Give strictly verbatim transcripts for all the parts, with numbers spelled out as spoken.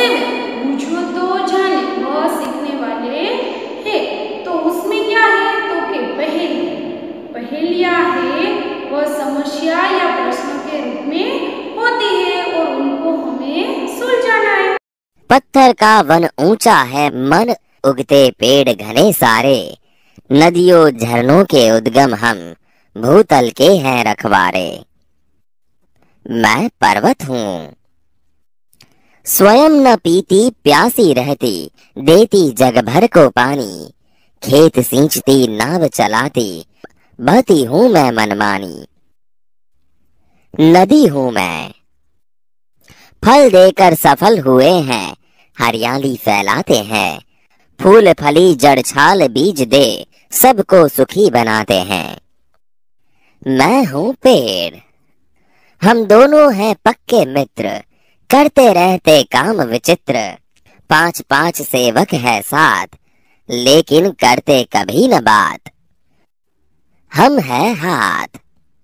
Seven बूझो तो जाने वह सीखने वाले हैं। तो उसमें क्या है तो कि पहेली पहेलियाँ है वह समस्या या प्रश्न के रूप में होती है और उनको हमें सुलझाना है। पत्थर का वन ऊंचा है मन उगते पेड़ घने सारे, नदियों झरनों के उद्गम हम भूतल के हैं रखवारे। मैं पर्वत हूँ स्वयं न पीती प्यासी रहती, देती जग भर को पानी, खेत सींचती नाव चलाती, बहती हूँ मैं मनमानी। नदी हूँ मैं फल देकर सफल हुए हैं, हरियाली फैलाते हैं, फूल फली जड़ छाल बीज दे सबको सुखी बनाते हैं। मैं हूँ पेड़ हम दोनों हैं पक्के मित्र, करते रहते काम विचित्र, पांच पांच सेवक है साथ, लेकिन करते कभी न बात। हम है हाथ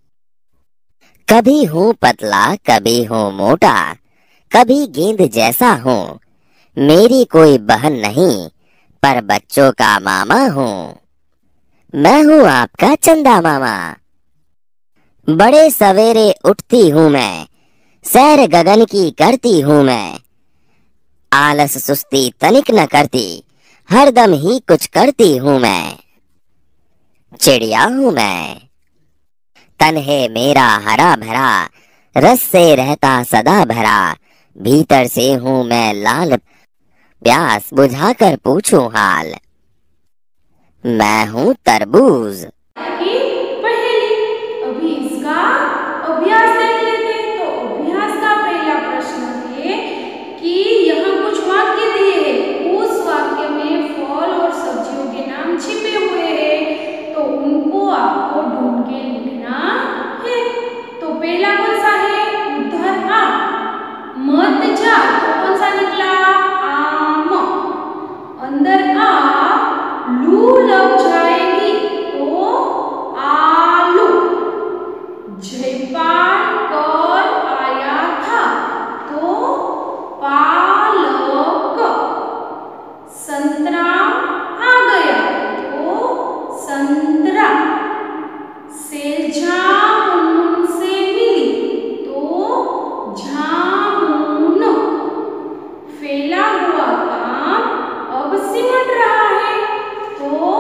कभी हूँ पतला कभी हूँ मोटा, कभी गेंद जैसा हूँ, मेरी कोई बहन नहीं पर बच्चों का मामा हूँ। मैं हूँ आपका चंदा मामा बड़े सवेरे उठती हूँ मैं, सैर गगन की करती हूँ मैं, आलस सुस्ती तनिक न करती, हरदम ही कुछ करती हूँ मैं। चिड़िया हूँ मैं तन है मेरा हरा भरा, रस से रहता सदा भरा, भीतर से हूँ मैं लाल, प्यास बुझाकर पूछूं हाल। मैं हूँ तरबूज कि पहेली अभी इसका अभ्यास देख लेते हैं। तो अभ्यास का पहला प्रश्न है कि यहाँ कुछ वाक्य दिए हैं, उस वाक्य में फल और सब्जियों के नाम छिपे हुए हैं, तो उनको आपको ढूंढ के लिखना है। तो पहला कौन सा है उधर आ मत जा, तो कौन सा निकला आम। अंदर आ लू लग जाएगी तो आलू। जयपाल कल आया था तो पालक। संतरा आ गया तो संतरा। सेल्जा मुनमुन से मिली तो जामुन। फैला हुआ काम अब सिमट रहा है तो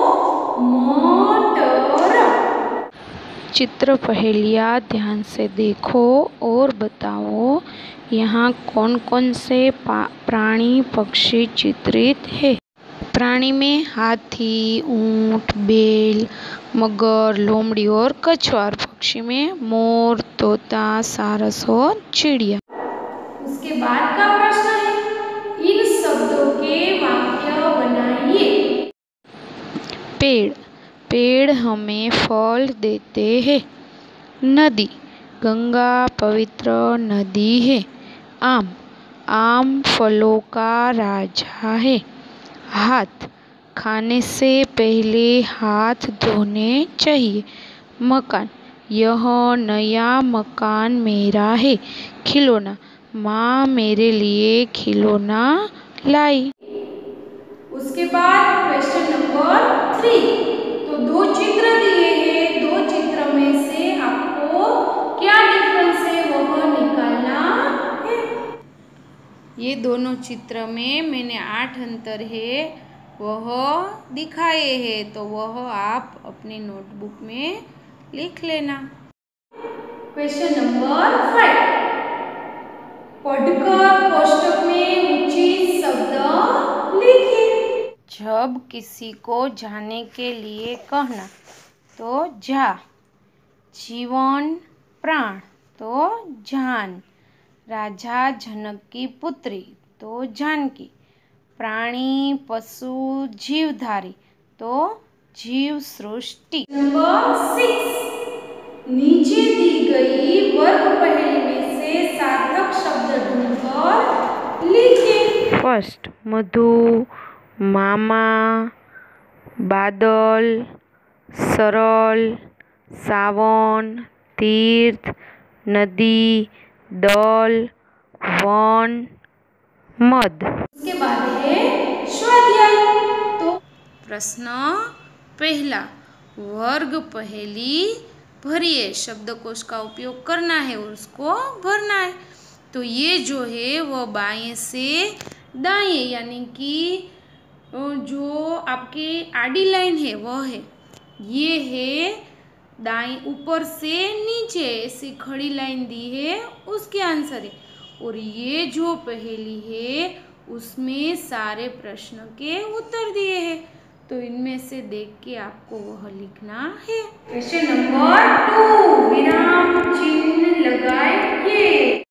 मटर। चित्र पहेलियाँ ध्यान से देखो और बताओ यहाँ कौन कौन से प्राणी पक्षी चित्रित है। प्राणी में हाथी, ऊंट, बैल, मगर, लोमड़ी और कछुआ। पक्षी में मोर, तोता, सारस और चिड़िया। उसके बाद का प्रश्न है इन शब्दों के वाक्य बनाइए। पेड़ पेड़ हमें फल देते हैं। नदी गंगा पवित्र नदी है। आम आम फलों का राजा है। हाथ खाने से पहले हाथ धोने चाहिए। मकान यह नया मकान मेरा है। खिलौना माँ मेरे लिए खिलौना लाई। उसके बाद क्वेश्चन नंबर थ्री। तो दो चित्र दिए हैं, दो चित्र में से आपको क्या डिफरेंस है वह निकालना है। ये दोनों चित्र में मैंने आठ अंतर है वह दिखाए हैं, तो वह आप अपनी नोटबुक में लिख लेना। Question number five. पढ़कर कोष्टक में उचित शब्द लिखिए। जब किसी को जाने के लिए कहना तो जा। जीवन प्राण तो जान। राजा जनक की पुत्री तो जानकी। प्राणी पशु जीवधारी तो जीव सृष्टि। Number six. नीचे दी गई वर्ग पहेली में से सार्थक शब्द ढूंढकर लिखिए। फर्स्ट मधु, मामा, बादल, सरल, सावन, तीर्थ, नदी, दल, वन, मध। उसके बाद है स्वाध्याय। तो प्रश्न पहला, वर्ग पहेली भरिए, शब्दकोश का उपयोग करना है और उसको भरना है। तो ये जो है वो बाएं से दाएं, यानी कि जो आपकी आडी लाइन है वह है, ये है दाएं ऊपर से नीचे ऐसी खड़ी लाइन दी है उसके आंसर है। और ये जो पहेली है उसमें सारे प्रश्न के उत्तर दिए हैं, तो इनमें से देख के आपको वह लिखना है। क्वेश्चन नंबर टू, विराम चिन्ह लगाइए।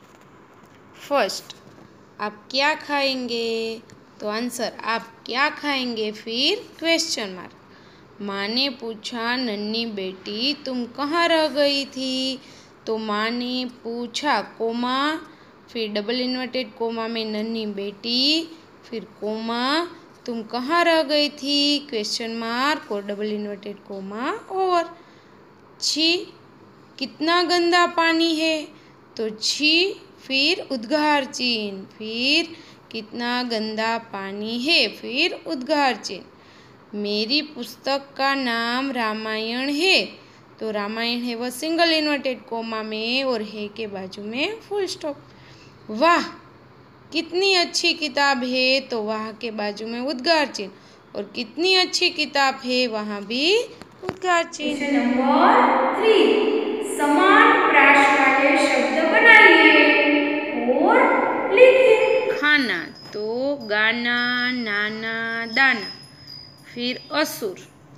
फर्स्ट, आप क्या खाएंगे? तो आंसर आप क्या खाएंगे, फिर क्वेश्चन मार्क। माँ ने पूछा, नन्ही बेटी तुम कहाँ रह गई थी? तो माँ ने पूछा कोमा, फिर डबल इन्वर्टेड कोमा में नन्ही बेटी, फिर कोमा तुम कहाँ रह गई थी, क्वेश्चन मार्क और डबल इन्वर्टेड कोमा ओवर। छी कितना गंदा पानी है? तो छी फिर उद्गार चिन्ह, फिर कितना गंदा पानी है, फिर उद्गार चिन्ह। मेरी पुस्तक का नाम रामायण है, तो रामायण है वह सिंगल इन्वर्टेड कोमा में और है के बाजू में फुल स्टॉप। वाह कितनी अच्छी किताब है, तो वाह के बाजू में उद्गार चिन्ह, और कितनी अच्छी किताब है वहाँ भी उद्गार चिन्ह। नंबर थ्री, समान प्रास वाले शब्द बनाइए और लिखिए। खाना, तो गाना, नाना, दाना। फिर असुर,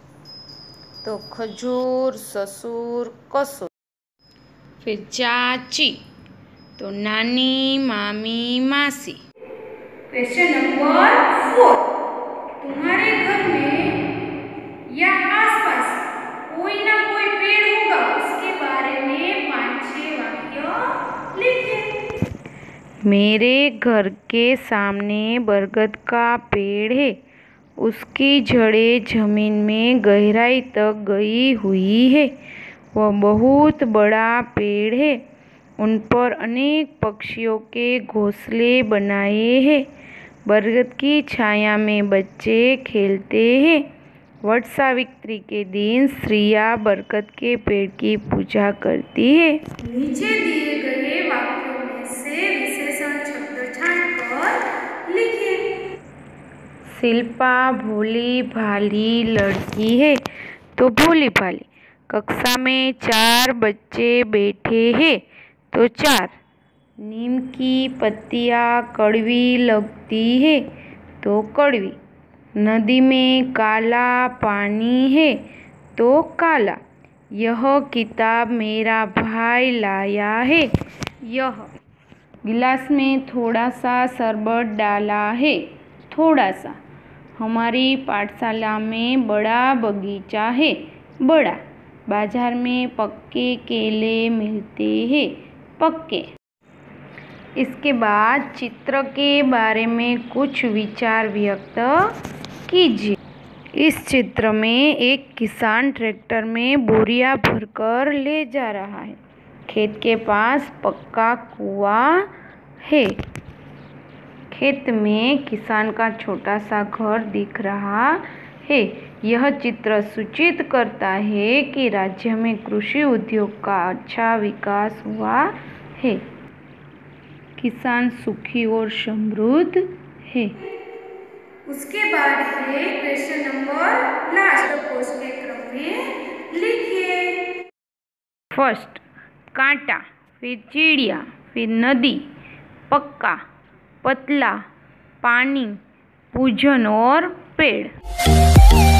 तो खजूर, ससुर, कसुर। फिर चाची, तो नानी, मामी, मासी। क्वेश्चन नंबर फोर, तुम्हारे घर में या आसपास कोई ना कोई पेड़ होगा, उसके बारे में पांच छह वाक्य लिखिए। मेरे घर के सामने बरगद का पेड़ है, उसकी जड़ें जमीन में गहराई तक गई हुई है। वह बहुत बड़ा पेड़ है, उन पर अनेक पक्षियों के घोंसले बनाए हैं। बरगद की छाया में बच्चे खेलते हैं। वट सावित्री के दिन स्त्रियां बरगद के पेड़ की पूजा करती है। नीचे दिए गए वाक्यों में से विशेषण शब्द छांटकर लिखिए। शिल्पा भोली भाली लड़की है, तो भोली भाली। कक्षा में चार बच्चे बैठे हैं, तो चार। नीम की पत्तियां कड़वी लगती है, तो कड़वी। नदी में काला पानी है, तो काला। यह किताब मेरा भाई लाया है। यह गिलास में थोड़ा सा शरबत डाला है, थोड़ा सा। हमारी पाठशाला में बड़ा बगीचा है, बड़ा। बाजार में पक्के केले मिलते हैं, पक्के। इसके बाद चित्र के बारे में कुछ विचार व्यक्त कीजिए। इस चित्र में एक किसान ट्रैक्टर में बोरियां भरकर ले जा रहा है। खेत के पास पक्का कुआं है। खेत में किसान का छोटा सा घर दिख रहा है। यह चित्र सूचित करता है कि राज्य में कृषि उद्योग का अच्छा विकास हुआ है। किसान सुखी और समृद्ध है। उसके बाद है क्वेश्चन नंबर लास्ट, कोर्स के क्रम में लिखिए। फर्स्ट, कांटा, फिर चिड़िया, फिर नदी, पक्का, पतला, पानी, पूजन और पेड़।